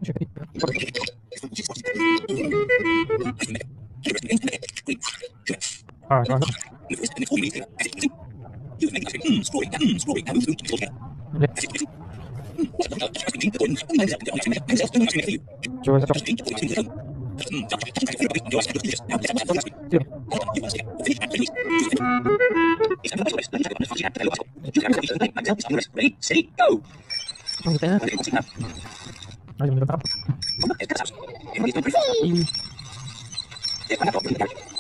À, rồi. Chưa sao chưa. Không té. Nói dùng tao.